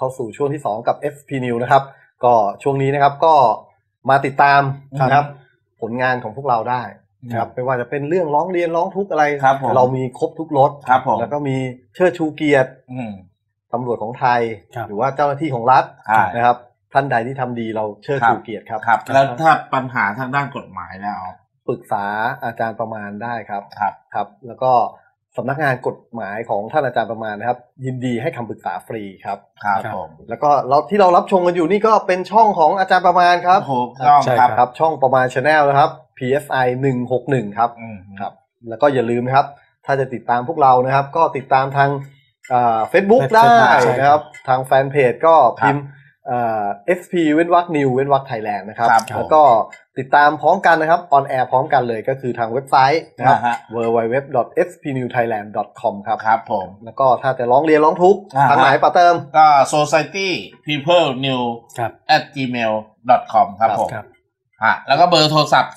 สู่ช่วงที่2กับ FP New นะครับก็ช่วงนี้นะครับก็มาติดตามนะครับผลงานของพวกเราได้ครับไม่ว่าจะเป็นเรื่องร้องเรียนร้องทุกข์อะไรเรามีครบทุกรสแล้วก็มีเชิดชูเกียรติตำรวจของไทยหรือว่าเจ้าหน้าที่ของรัฐนะครับท่านใดที่ทำดีเราเชิดชูเกียรติครับแล้วถ้าปัญหาทางด้านกฎหมายแล้วปรึกษาอาจารย์ประมาณได้ครับครับแล้วก็สำนักงานกฎหมายของท่านอาจารย์ประมาณนะครับยินดีให้คำปรึกษาฟรีครับครับผมแล้วก็ที่เรารับชมกันอยู่นี่ก็เป็นช่องของอาจารย์ประมาณครับใช่ครับช่องประมาณ Channel นะครับ PSI 161ครับครับแล้วก็อย่าลืมนะครับถ้าจะติดตามพวกเรานะครับก็ติดตามทางFacebook ได้นะครับทางแฟนเพจก็พิมพ์FP เว้นวรรค New เว้นวรรค Thailand นะครับแล้วก็ติดตามพร้อมกันนะครับออนแอร์พร้อมกันเลยก็คือทางเว็บไซต์นะครับ www.spnewthailand.com ครับครับผมแล้วก็ถ้าจะร้องเรียนร้องทุกข์ทางไหนป่าเติมก็ societypeoplenew@gmail.com ครับผมแล้วก็เบอร์โทรศัพท์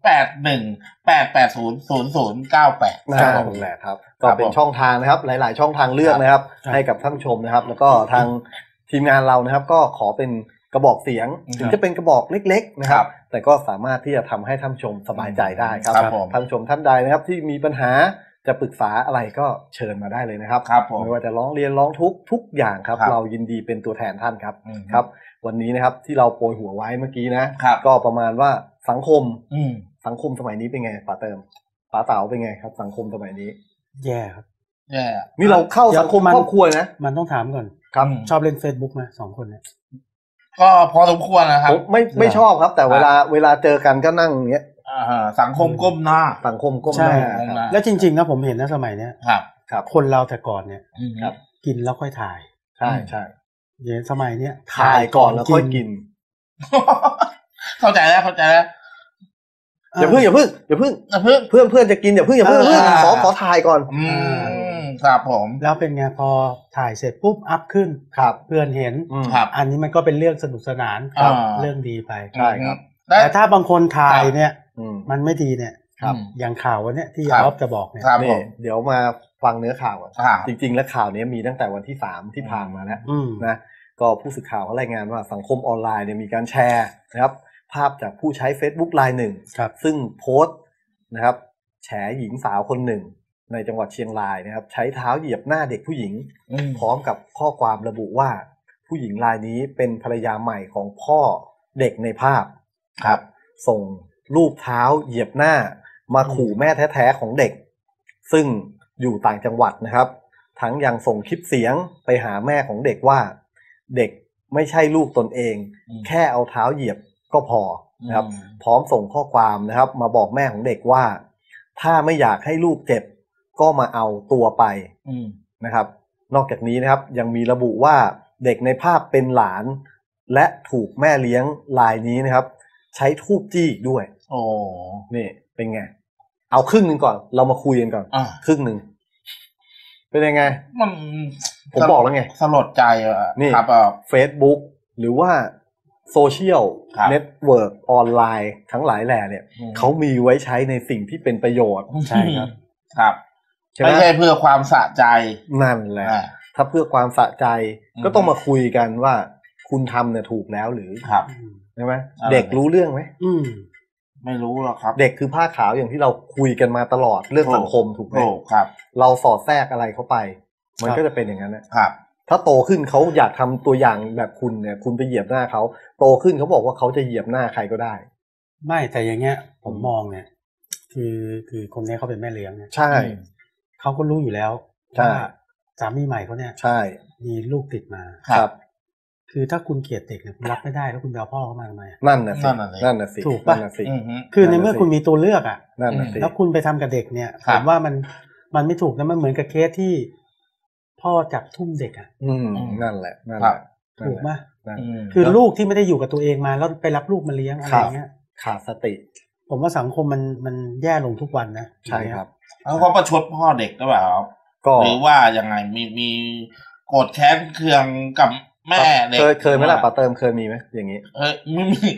0818800098 นะครับผมแหละครับก็เป็นช่องทางนะครับหลายๆช่องทางเลือกนะครับให้กับท่านผู้ชมนะครับแล้วก็ทางทีมงานเรานะครับก็ขอเป็นกระบอกเสียงถึงจะเป็นกระบอกเล็กๆนะครับแต่ก็สามารถที่จะทำให้ท่านผู้ชมสบายใจได้ครับท่านผู้ชมท่านใดนะครับที่มีปัญหาจะปรึกษาอะไรก็เชิญมาได้เลยนะครับไม่ว่าจะร้องเรียนร้องทุกอย่างครับเรายินดีเป็นตัวแทนท่านครับครับวันนี้นะครับที่เราโปรยหัวไว้เมื่อกี้นะก็ประมาณว่าสังคมสมัยนี้เป็นไงป๋าเติมป๋าเต๋าเป็นไงครับสังคมสมัยนี้แย่ครับแย่นี่เราเข้าสังคมครอบครัวนะมันต้องถามก่อนครับชอบเล่น Facebook มั้ย2คนเนี่ยก็พอสมควรนะครับไม่ชอบครับแต่เวลาเจอกันก็นั่งอย่างเงี้ยสังคมก้มหน้าสังคมก้มหน้าแล้วจริงๆนะผมเห็นนะสมัยเนี้ยครับคนเราแต่ก่อนเนี่ยครับกินแล้วค่อยถ่ายใช่เดี๋ยวสมัยเนี้ยถ่ายก่อนแล้วค่อยกินเข้าใจแล้วอย่าเพิ่งเพื่อนจะกินอย่าเพิ่งขอถ่ายก่อนครับผมแล้วเป็นไงพอถ่ายเสร็จปุ๊บอัพขึ้นครับเพื่อนเห็นอันนี้มันก็เป็นเรื่องสนุกสนานเรื่องดีไปใช่ครับแต่ถ้าบางคนถ่ายเนี่ยมันไม่ดีเนี่ยอย่างข่าววันนี้ที่อ๊อฟจะบอกเนี่ยเดี๋ยวมาฟังเนื้อข่าวจริงๆแล้วข่าวนี้มีตั้งแต่วันที่3ที่ผ่านมาแล้วนะก็ผู้สื่อข่าวเขารายงานว่าสังคมออนไลน์เนี่ยมีการแชร์นะครับภาพจากผู้ใช้ Facebook รายหนึ่งซึ่งโพสต์นะครับแฉหญิงสาวคนหนึ่งในจังหวัดเชียงรายนะครับใช้เท้าเหยียบหน้าเด็กผู้หญิงพร้อมกับข้อความระบุว่าผู้หญิงรายนี้เป็นภรรยาใหม่ของพ่อเด็กในภาพครับส่งรูปเท้าเหยียบหน้ามาขู่แม่แท้ๆของเด็กซึ่งอยู่ต่างจังหวัดนะครับทั้งยังส่งคลิปเสียงไปหาแม่ของเด็กว่าเด็กไม่ใช่ลูกตนเองแค่เอาเท้าเหยียบก็พอนะครับพร้อมส่งข้อความนะครับมาบอกแม่ของเด็กว่าถ้าไม่อยากให้ลูกเจ็บก็มาเอาตัวไปนะครับนอกจากนี้นะครับยังมีระบุว่าเด็กในภาพเป็นหลานและถูกแม่เลี้ยงรายนี้นะครับใช้ทูบจี้ด้วยโอ้นี่เป็นไงเอาครึ่งนึงก่อนเรามาคุยกันก่อนครึ่งนึงเป็นยังไงมันผมบอกแล้วไงสลดใจนี่ครับFacebook หรือว่าโซเชียลเน็ตเวิร์กออนไลน์ทั้งหลายแหล่เนี่ยเขามีไว้ใช้ในสิ่งที่เป็นประโยชน์ใช่ครับไม่ใช่เพื่อความสะใจนั่นแหละถ้าเพื่อความสะใจก็ต้องมาคุยกันว่าคุณทำเนี่ยถูกแล้วหรือใช่ไหมเด็กรู้เรื่องไหมไม่รู้หรอกครับเด็กคือผ้าขาวอย่างที่เราคุยกันมาตลอดเรื่องสังคมถูกไหมครับเราสอดแทรกอะไรเข้าไปมันก็จะเป็นอย่างนั้นนะครับถ้าโตขึ้นเขาอยากทำตัวอย่างแบบคุณเนี่ยคุณไปเหยียบหน้าเขาโตขึ้นเขาบอกว่าเขาจะเหยียบหน้าใครก็ได้ไม่แต่อย่างเงี้ยผมมองเนี่ยคือคนนี้เขาเป็นแม่เลี้ยงเนี่ยใช่เขาก็รู้อยู่แล้วว่าสามีใหม่เขาเนี่ยใช่มีลูกติดมาครับคือถ้าคุณเกลียดเด็กเนี่ยคุณรับไม่ได้แล้วคุณไปเอาพ่อเข้ามาทำไมนั่นน่ะสิถูกป่ะคือในเมื่อคุณมีตัวเลือกอ่ะแล้วคุณไปทำกับเด็กเนี่ยผมว่ามันไม่ถูกนะมันเหมือนกับเคสที่พ่อจับทุ่มเด็กอ่ะนั่นแหละถูกป่ะคือลูกที่ไม่ได้อยู่กับตัวเองมาแล้วไปรับลูกมาเลี้ยงอะไรเงี้ยขาดสติผมว่าสังคมมันแย่ลงทุกวันนะใช่ครับเขาประชดพ่อเด็กหรือเปล่าหรือว่ายังไงมีโกรธแค้นเคืองกับแม่เด็กเคยไหมล่ะป๋าเติมเคยมีไหมอย่างนี้ไม่มี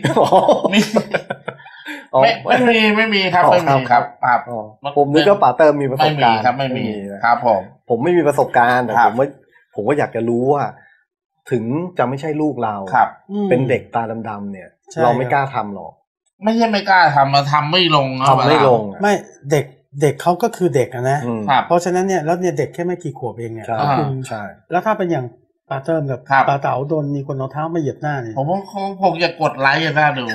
ไม่มีครับไม่มีครับผมนึกว่าป๋าเติมมีประสบการณ์ไม่มีครับผมไม่มีประสบการณ์แต่ผมว่าอยากจะรู้ว่าถึงจะไม่ใช่ลูกเราเป็นเด็กตาดำๆเนี่ยเราไม่กล้าทำหรอกไม่ใช่ไม่กล้าทำมาทำไม่ลงทำไม่ลงไม่เด็กเขาก็คือเด็กนะเพราะฉะนั้นเนี่ยแล้วเนี่ยเด็กแค่ไม่กี่ขวบเองเนี่ยใช่แล้วถ้าเป็นอย่างปาเติมกับปาเต๋าโดนมีคนเอาเท้ามาเหยียบหน้าเนี่ยผมจะกดไลค์กันหน้าดู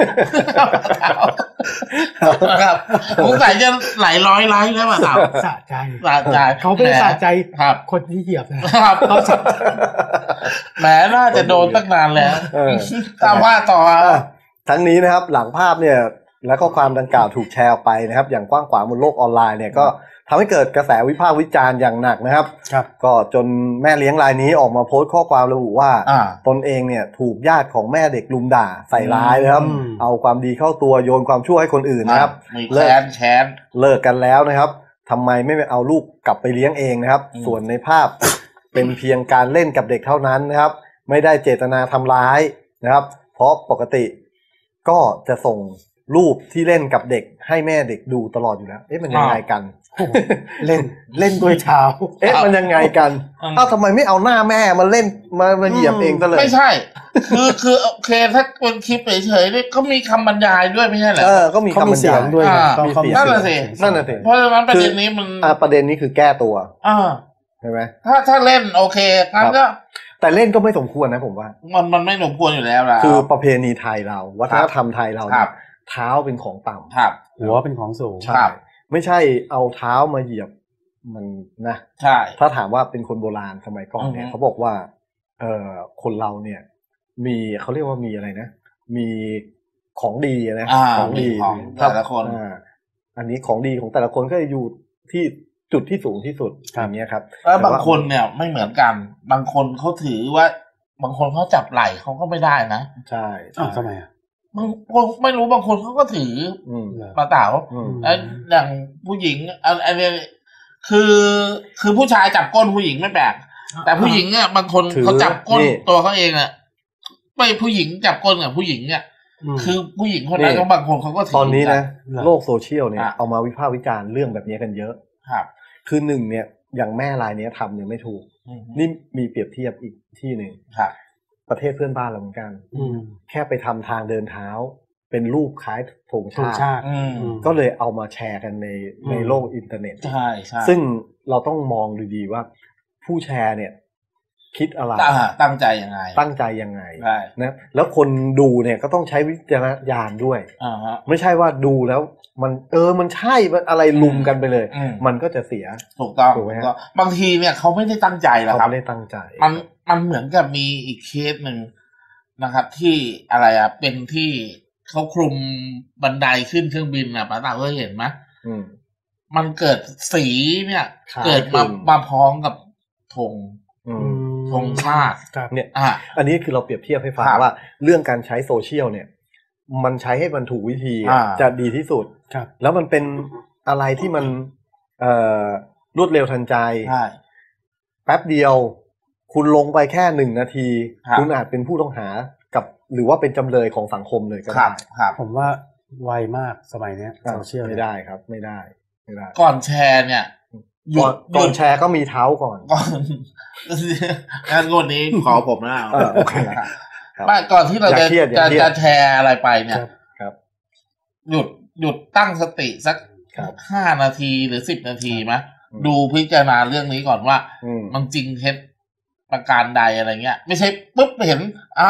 ครับผมใส่จะหลายร้อยไลค์แล้วป่ะครับสะใจเขาไม่ได้สะใจคนที่เหยียบนะครับเขาสะใจแหมน่าจะโดนตั้งนานแล้วตามว่าต่อทั้งนี้นะครับหลังภาพเนี่ยและข้อความดังกล่าวถูกแชร์ออกไปนะครับอย่างกว้างขวางบนโลกออนไลน์เนี่ยก็ทำให้เกิดกระแสวิพากษ์วิจารณ์อย่างหนักนะครับก็จนแม่เลี้ยงรายนี้ออกมาโพสต์ข้อความระบุว่าตนเองเนี่ยถูกญาติของแม่เด็กลุมด่าใส่ร้ายนะครับเอาความดีเข้าตัวโยนความชั่วให้คนอื่นนะครับเลิกกันแล้วนะครับทำไมไม่เอาลูกกลับไปเลี้ยงเองนะครับส่วนในภาพเป็นเพียงการเล่นกับเด็กเท่านั้นนะครับไม่ได้เจตนาทำร้ายนะครับเพราะปกติก็จะส่งรูปที่เล่นกับเด็กให้แม่เด็กดูตลอดอยู่แล้วมันยังไงกันเล่นด้วยเท้ามันยังไงกันทำไมไม่เอาหน้าแม่มาเล่นมาเหยียบเองซะเลยไม่ใช่คือโอเคถ้าเป็นคลิปเฉยๆนี่ก็มีคำบรรยายด้วยไม่ใช่เหรอก็มีคำบรรยายด้วยนั่นแหละสิเพราะฉะนั้นประเด็นนี้มันประเด็นนี้คือแก้ตัวใช่ไหมถ้าเล่นโอเคงั้นก็แต่เล่นก็ไม่สมควรนะผมว่ามันไม่สมควรอยู่แล้วล่ะคือประเพณีไทยเราวัฒนธรรมไทยเราเท้าเป็นของต่ำหัวเป็นของสูงใช่ไม่ใช่เอาเท้ามาเหยียบมันนะใช่ถ้าถามว่าเป็นคนโบราณสมัยก่อนเนี่ยเขาบอกว่าคนเราเนี่ยมีเขาเรียกว่ามีอะไรนะมีของดีนะของดีของแต่ละคนอันนี้ของดีของแต่ละคนก็อยู่ที่จุดที่สูงที่สุดอย่างเงี้ยครับแล้วบางคนเนี่ยไม่เหมือนกันบางคนเขาถือว่าบางคนเขาจับไหล่เขาก็ไม่ได้นะใช่ทำไมอ่ะไม่รู้บางคนเขาก็ถือปลาเต๋าอย่างผู้หญิงอันนี้คือผู้ชายจับก้นผู้หญิงไม่แปลกแต่ผู้หญิงเนี่ยบางคนเขาจับก้นตัวเขาเองอ่ะไม่ผู้หญิงจับก้นกับผู้หญิงเนี่ยคือผู้หญิงคนนั้นก็บางคนเขาก็ถือตอนนี้นะโลกโซเชียลเนี่ยเอามาวิพากษ์วิจารณ์เรื่องแบบนี้กันเยอะครับคือหนึ่งเนี่ยอย่างแม่รายนี้ทำเนี่ยไม่ถูกนี่มีเปรียบเทียบอีกที่หนึ่งประเทศเพื่อนบ้านเราเหมือนกันแค่ไปทำทางเดินเท้าเป็นรูปคล้ายธงชาติก็เลยเอามาแชร์กันในโลกอินเทอร์เน็ตใช่ซึ่งเราต้องมองดีๆว่าผู้แชร์เนี่ยคิดอะไรตั้งใจยังไงนะแล้วคนดูเนี่ยก็ต้องใช้วิจารณญาณด้วยไม่ใช่ว่าดูแล้วมันมันใช่อะไรลุมกันไปเลยมันก็จะเสียถูกต้องบางทีเนี่ยเขาไม่ได้ตั้งใจหรอกครับไม่ได้ตั้งใจมันเหมือนกับมีอีกเคสหนึ่งนะครับที่อะไรเป็นที่เขาคลุมบันไดขึ้นเครื่องบินป้าตาเคยเห็นไหมมันเกิดสีเนี่ยเกิดมาพร้อมกับธงชาติเนี่ยอันนี้คือเราเปรียบเทียบให้ฟังว่าเรื่องการใช้โซเชียลเนี่ยมันใช้ให้มันถูกวิธีจะดีที่สุดแล้วมันเป็นอะไรที่มันรวดเร็วทันใจแป๊บเดียวคุณลงไปแค่1 นาทีคุณอาจเป็นผู้ต้องหากับหรือว่าเป็นจำเลยของสังคมเลยก็ได้ผมว่าไวมากสมัยนี้โซเชียลไม่ได้ครับไม่ได้ก่อนแชร์เนี่ยก่อนแชร์ก็มีเท้าก่อนงั้นงวดนี้ขอผมนะโอเคไม่ก่อนที่เราจะแชร์อะไรไปเนี่ยหยุดตั้งสติสัก5 นาทีหรือ10 นาทีมั้ยดูพิจารณาเรื่องนี้ก่อนว่ามันจริงเท็จประการใดอะไรเงี้ยไม่ใช่ปุ๊บเห็น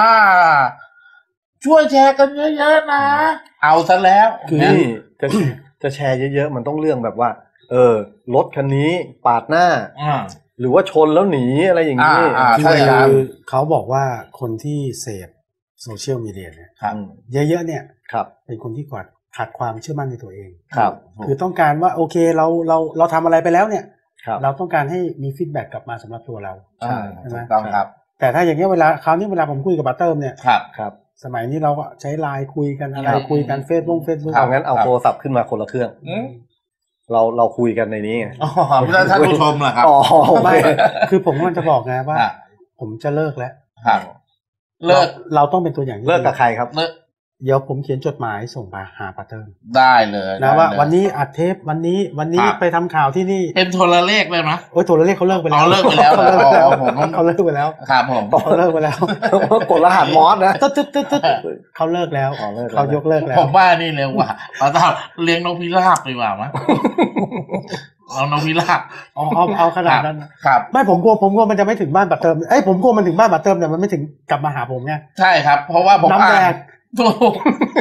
ช่วยแชร์กันเยอะๆนะเอาซะแล้วคือนี่จะแชร์เยอะๆมันต้องเรื่องแบบว่ารถคันนี้ปาดหน้าหรือว่าชนแล้วหนีอะไรอย่างนี้คือเขาบอกว่าคนที่เสพโซเชียลมีเดียเนี่ยเยอะๆเนี่ยเป็นคนที่ขาดความเชื่อมั่นในตัวเองคือต้องการว่าโอเคเราทำอะไรไปแล้วเนี่ยเราต้องการให้มีฟีดแบ็กกลับมาสำหรับตัวเราใช่ไหมต้องครับแต่ถ้าอย่างนี้เวลาผมคุยกับบัตเติมเนี่ยสมัยนี้เราก็ใช้ไลน์คุยกันอะไรคุยกันเฟซบุ๊กเอางั้นเอาโทรศัพท์ขึ้นมาคนละเครื่องเราคุยกันในนี้ไงไม่ได้ท่านผู้ชมเหรอครับไม่คือผมมันจะบอกไงว่าผมจะเลิกแล้วเลิกเราต้องเป็นตัวอย่างเลิกกับใครครับเดี๋ยวผมเขียนจดหมายส่งไปหาป้าเติ้ลได้เลยนะว่าวันนี้อัดเทปวันนี้ไปทำข่าวที่นี่เป็นโทรเลขเลยไหมโอ้ยโทรเลขเขาเลิกไปแล้วเขาเลิกไปแล้วเขาเลิกไปแล้วครับผมเขาเลิกไปแล้วกดรหัสมอสนะตึ๊ดเขาเลิกแล้วเขายกเลิกแล้วผมว่านี่เร็วกว่าเราต้องเลี้ยงนกพิราบไปว่ามั้ยเอานกพิราบเอาขนาดนั้นครับไม่ผมกลัวมันจะไม่ถึงบ้านบัตรเติมผมกลัวมันถึงบ้านบัตรเติมแต่มันไม่ถึงกลับมาหาผมไงใช่ครับเพราะว่าผมอ่านถูก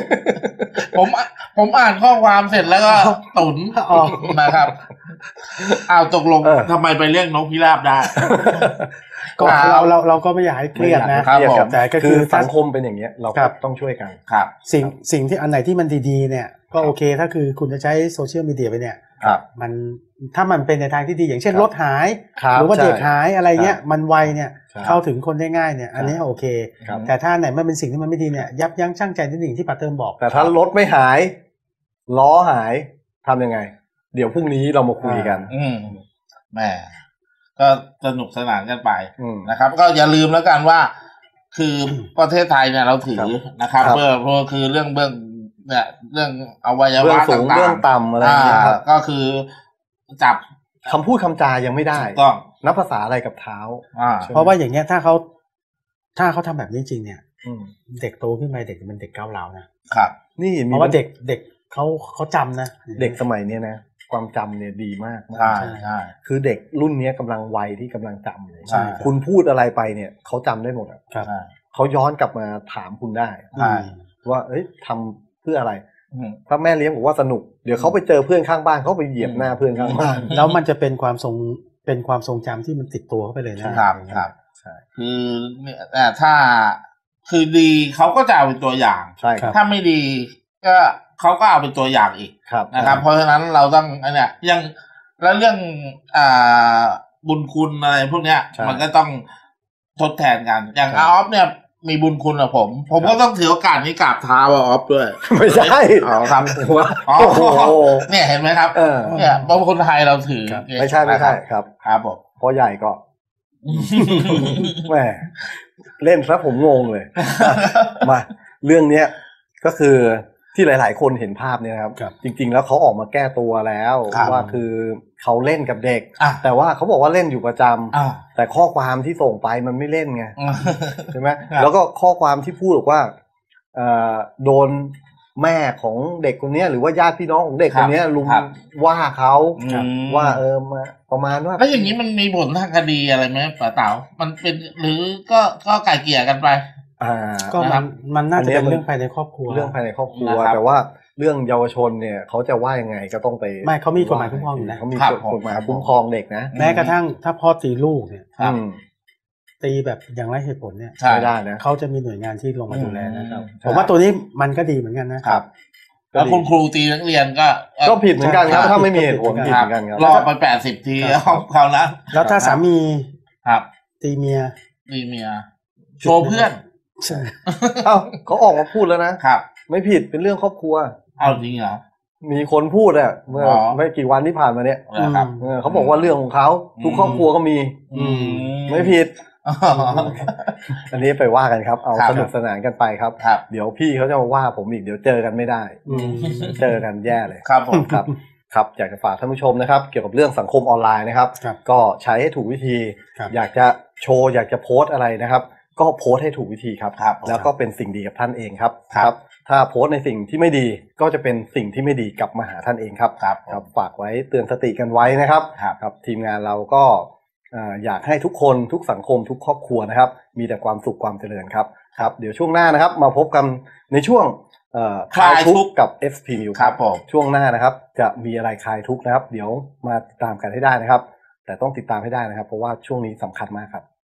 ผมอ่านข้อความเสร็จแล้วก็ตุนนะครับตกลงทำไมไปเรื่องนกพิราบได้ก็เราก็ไม่อยากให้เครียดนะแต่ก็คือสังคมเป็นอย่างเงี้ยเราต้องช่วยกันครับสิ่งที่อันไหนที่มันดีๆเนี่ยก็โอเคถ้าคือคุณจะใช้โซเชียลมีเดียไปเนี่ยมันถ้ามันเป็นในทางที่ดีอย่างเช่นรถหายหรือว่าเด็กหายอะไรเงี้ยมันไวเนี่ยเข้าถึงคนได้ง่ายเนี่ยอันนี้โอเคแต่ถ้าไหนมันเป็นสิ่งที่มันไม่ดีเนี่ยยับยั้งชั่งใจนิดหนึ่งที่ป้าเติมบอกแต่ถ้ารถไม่หายล้อหายทำยังไงเดี๋ยวพรุ่งนี้เรามาคุยกันแหมก็สนุกสนานกันไปนะครับก็อย่าลืมแล้วกันว่าคือประเทศไทยเนี่ยเราถือนะครับเพราะคือเรื่องเบื้องเนี่ยเรื่องอวัยวะต่างๆเรื่องต่ำอะไรก็คือจับคำพูดคำจายังไม่ได้ต้องนับภาษาอะไรกับเท้าเพราะว่าอย่างเงี้ยถ้าเขาทำแบบนี้จริงเนี่ยเด็กโตขึ้นไปเด็กมันเด็กก้าวร้าวนะครับนี่เพราะว่าเด็กเขาจำนะเด็กสมัยนี้นะความจำเนี่ยดีมากใช่คือเด็กรุ่นนี้กำลังวัยที่กำลังจำเลยคุณพูดอะไรไปเนี่ยเขาจำได้หมดเขาย้อนกลับมาถามคุณได้ว่าทำเพื่ออะไรถ้าแม่เลี้ยงบอกว่าสนุกเดี๋ยวเขาไปเจอเพื่อนข้างบ้านเขาไปเหยียบหน้าเพื่อนข้างบ้านแล้วมันจะเป็นความทรงจำที่มันติดตัวเข้าไปเลยนะครับคือถ้าคือดีเขาก็จะเอาเป็นตัวอย่างถ้าไม่ดีก็เขาก็เอาเป็นตัวอย่างอีกนะครับเพราะฉะนั้นเราต้องเนี่ยยังแล้วเรื่องบุญคุณอะไรพวกเนี้ยมันก็ต้องทดแทนกันอย่างออฟเนี่ยมีบุญคุณกับผมก็ต้องถือโอกาสนี้กราบเท้าออฟด้วยไม่ใช่ครับเนี่ยเห็นไหมครับเนี่ยบางคนไทยเราถือไม่ใช่ครับครับผมพอใหญ่ก็แหมเล่นซะผมงงเลยมาเรื่องเนี้ยก็คือที่หลายๆคนเห็นภาพเนี่ยครับจริงๆแล้วเขาออกมาแก้ตัวแล้วว่าคือเขาเล่นกับเด็กแต่ว่าเขาบอกว่าเล่นอยู่ประจำแต่ข้อความที่ส่งไปมันไม่เล่นไงใช่ไหมแล้วก็ข้อความที่พูดบอกว่าโดนแม่ของเด็กคนนี้หรือว่าญาติพี่น้องของเด็กคนนี้ลุมว่าเขาว่ามาประมาณว่าแล้วอย่างนี้มันมีผลทางคดีอะไรไหมป้าเต๋ามันเป็นหรือก็ไกล่เกลี่ยกันไปก็มันน่าจะเป็นเรื่องภายในครอบครัวแต่ว่าเรื่องเยาวชนเนี่ยเขาจะว่ายังไงก็ต้องไปไม่เขามีกฎหมายคุ้มครองอยู่นะเขามีกฎหมายคุ้มครองเด็กนะแม้กระทั่งถ้าพ่อตีลูกเนี่ยตีแบบอย่างไรเหตุผลเนี่ยไม่ได้นะเขาจะมีหน่วยงานที่ลงมาดูแลนะครับผมว่าตัวนี้มันก็ดีเหมือนกันนะครับแล้วคุณครูตีนักเรียนก็ผิดเหมือนกันครับถ้าไม่มีเหตุผลผิดเหมือนกันครับรอไป80 ทีเขานะแล้วถ้าสามีตีเมียโชว์เพื่อนเขาออกมาพูดแล้วนะครับไม่ผิดเป็นเรื่องครอบครัวเอาจริงเหรอมีคนพูดเมื่อไม่กี่วันที่ผ่านมาเนี่ยเขาบอกว่าเรื่องของเขาทุกครอบครัวก็มีไม่ผิดอันนี้ไปว่ากันครับเอาสนุกสนานกันไปครับเดี๋ยวพี่เขาจะมาว่าผมอีกเดี๋ยวเจอกันไม่ได้เจอกันแย่เลยครับผมครับอยากจะฝากท่านผู้ชมนะครับเกี่ยวกับเรื่องสังคมออนไลน์นะครับก็ใช้ให้ถูกวิธีอยากจะโชว์อยากจะโพสอะไรนะครับก็โพสให้ถูกวิธีครับแล้วก็เป็นสิ่งดีกับท่านเองครับถ้าโพสในสิ่งที่ไม่ดีก็จะเป็นสิ่งที่ไม่ดีกลับมาหาท่านเองครับฝากไว้เตือนสติกันไว้นะครับทีมงานเราก็อยากให้ทุกคนทุกสังคมทุกครอบครัวนะครับมีแต่ความสุขความเจริญครับเดี๋ยวช่วงหน้านะครับมาพบกันในช่วงคลายทุกข์กับ FP News ครับช่วงหน้านะครับจะมีอะไรคลายทุกข์นะครับเดี๋ยวมาติดตามกันให้ได้นะครับแต่ต้องติดตามให้ได้นะครับเพราะว่าช่วงนี้สำคัญมากครับ